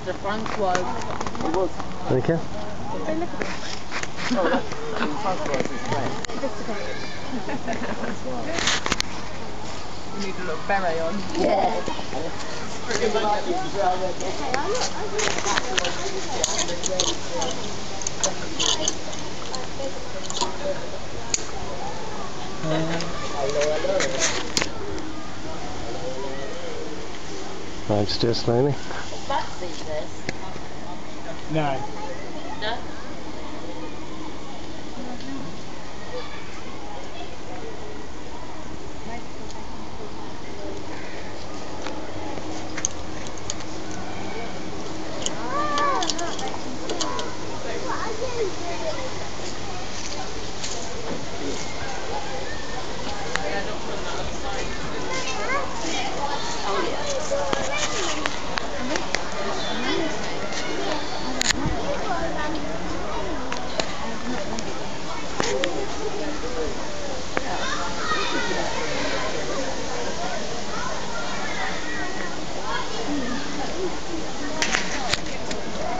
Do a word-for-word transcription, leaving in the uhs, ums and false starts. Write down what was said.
The front was. It was. Okay. Oh, the front was this way. You need a little beret on. Yeah. Right, just do it slowly. That sees this. No. No?